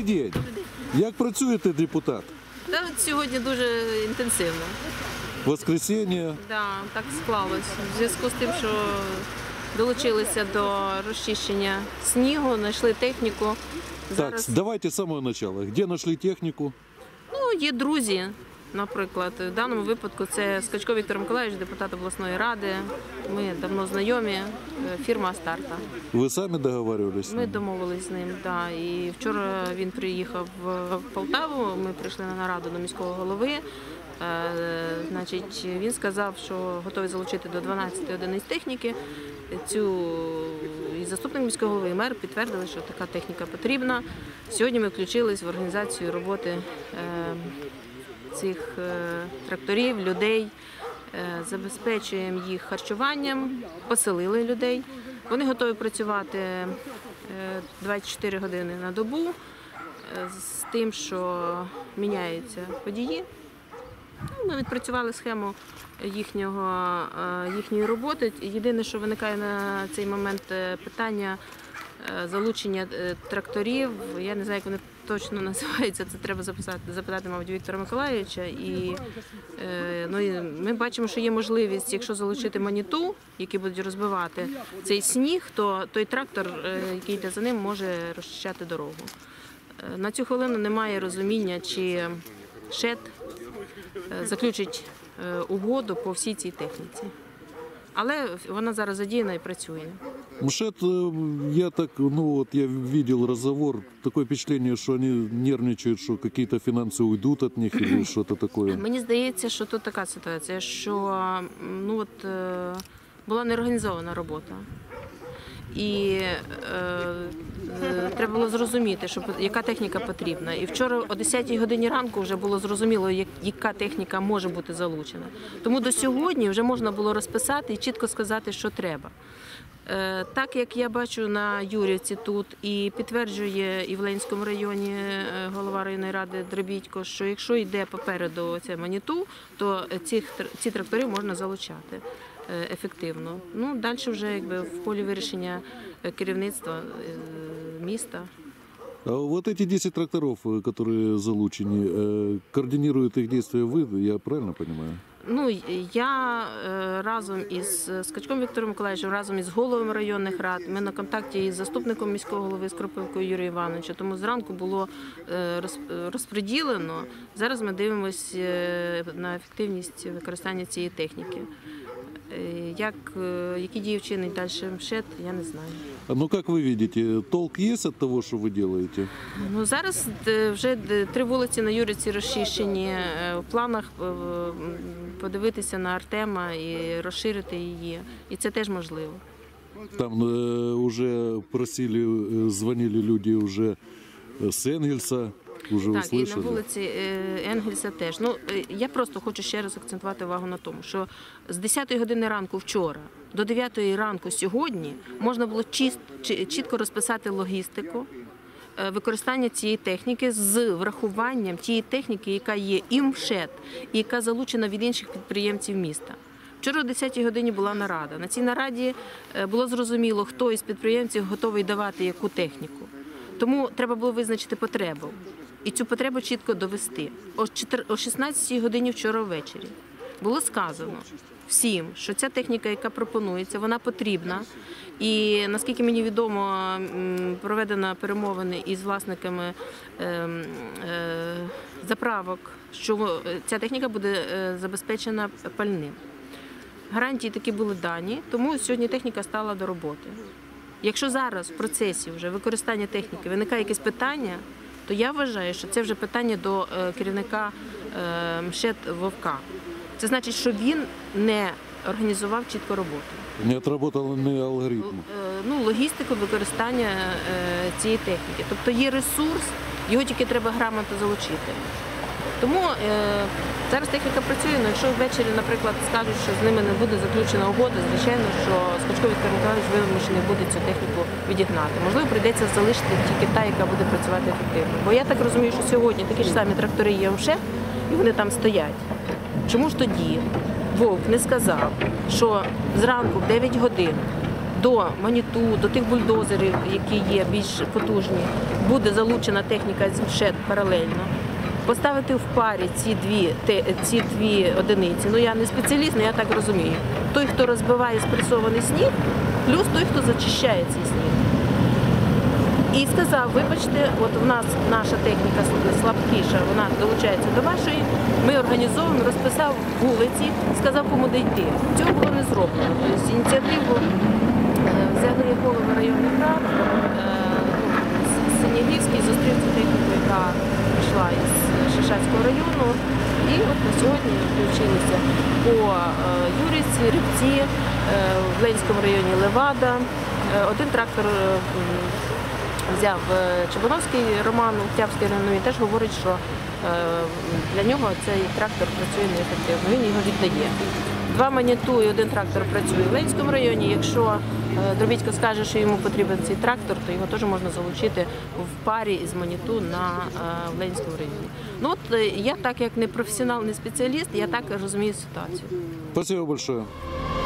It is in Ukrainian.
Добрий день. Як працюєте, депутат? Та от сьогодні дуже інтенсивно. Воскресенье. Да, так склалось. В зв'язку з тим, що долучилися до розчищення снігу, знайшли техніку. Так, давайте з самого початку. Де знайшли техніку? Ну, є друзі, наприклад. В даному випадку це Скачко Віктор Миколайович, депутат обласної ради. Ми давно знайомі, фірма Астарта. Ви самі договарювалися? Ми домовились з ним, да. І вчора він приїхав в Полтаву, ми прийшли на нараду до міського голови. Значить, він сказав, що готовий залучити до 12 одиниць техніки. І заступник міського голови, і мер підтвердили, що така техніка потрібна. Сьогодні ми включились в організацію роботи цих тракторів, людей, забезпечуємо їх харчуванням, поселили людей. Вони готові працювати 24 години на добу з тим, що міняються водії. Ми відпрацювали схему їхньої роботи. Єдине, що виникає на цей момент питання залучення тракторів. Я не знаю, як вони точно називаються, це треба запитати, мабуть, Віктора Миколайовича. І ми бачимо, що є можливість, якщо залучити маніту, які будуть розбивати цей сніг, то той трактор, який йде за ним, може розчищати дорогу. На цю хвилину немає розуміння, чи ШЕД заключить угоду по всій цій техніці. Але вона зараз задіяна і працює. МШЭД, я видел разговор, такое впечатление, что они нервничают, что какие-то финансы уйдут от них или что-то такое. Мені здається, що тут така ситуація, що була неорганізована робота. І треба було зрозуміти, яка техніка потрібна. І вчора о 10-й годині ранку вже було зрозуміло, яка техніка може бути залучена. Тому до сьогодні вже можна було розписати і чітко сказати, що треба. Так, як я бачу на Юрівці тут, і підтверджує і в Ленінському районі голова районної ради Дребідько, що якщо йде попереду ця маніту, то ці трактори можна залучати ефективно. Ну, далі вже в полі вирішення керівництва міста. А вот эти 10 тракторов, которые залучены, координируют их действия вы, я правильно понимаю? Ну, я разом із Скачком Віктором Миколайовичем, разом із головами районних рад, ми на контакті із заступником міського голови Скропилкою Юрієм Івановичем, тому зранку було розподілено. Зараз ми дивимося на ефективність використання цієї техніки. Які дії вчинить далі МШЕД, я не знаю. Ну, як ви бачите, толк є від того, що ви робите? Ну, зараз вже 3 вулиці на Юрівці розчищені. В планах подивитися на Артема і розширити її. І це теж можливо. Там вже просили, дзвонили люди вже з Енгельса. Так, і на вулиці Енгельса теж. Ну, я просто хочу ще раз акцентувати увагу на тому, що з 10-ї години ранку вчора до 9-ї ранку сьогодні можна було чітко розписати логістику використання цієї техніки з врахуванням тієї техніки, яка є і в МШЕД, і яка залучена від інших підприємців міста. Вчора о 10-й годині була нарада. На цій нараді було зрозуміло, хто із підприємців готовий давати яку техніку. Тому треба було визначити потребу. І цю потребу чітко довести. О 16-й годині вчора ввечері було сказано всім, що ця техніка, яка пропонується, вона потрібна. І, наскільки мені відомо, проведено перемовини із власниками заправок, що ця техніка буде забезпечена пальним. Гарантії такі були дані, тому сьогодні техніка стала до роботи. Якщо зараз в процесі вже використання техніки виникає якесь питання, то я вважаю, що це вже питання до керівника МШЕД Вовка. Це значить, що він не організував чітко роботу. Не відпрацював алгоритм. Ну, логістику використання цієї техніки. Тобто є ресурс, його тільки треба грамотно залучити. Тому зараз техніка працює, але якщо ввечері, наприклад, скажуть, що з ними не буде заключена угода, звичайно, що Скачко Віктор Миколайович вимушений буде цю техніку відігнати. Можливо, прийдеться залишити тільки та, яка буде працювати ефективно. Бо я так розумію, що сьогодні такі ж самі трактори є в МШЕД, і вони там стоять. Чому ж тоді Вовк не сказав, що зранку в 9 годин до Маніту, до тих бульдозерів, які є більш потужні, буде залучена техніка ЗМШЕД паралельно. Поставити в парі ці дві одиниці. Ну я не спеціаліст, але я так розумію. Той, хто розбиває спресований сніг, плюс той, хто зачищає цей сніг. І сказав, вибачте, от в нас наша техніка слабкіша, вона долучається до вашої, ми організовуємо, розписав вулиці, сказав, кому де йти. Цього було не зроблено. Тобто ініціативу взяли голови районних рад, Синягівський зустрів цю техніку, яка прийшла із Шишацького району. І от на сьогодні включилися по Юрівці, Рибці, в Ленському районі Левада. Один трактор взяв Чебановський Роман, Октябрський район, він теж говорить, що для нього цей трактор працює неефективно, він його віддає. Два Маніту і один трактор працює в Ленському районі. Якщо Дробітько скаже, що йому потрібен цей трактор, то його теж можна залучити в парі із Маніту на Ленському районі. Ну от я так як не професіонал, не спеціаліст, я так розумію ситуацію. Спасибо большое.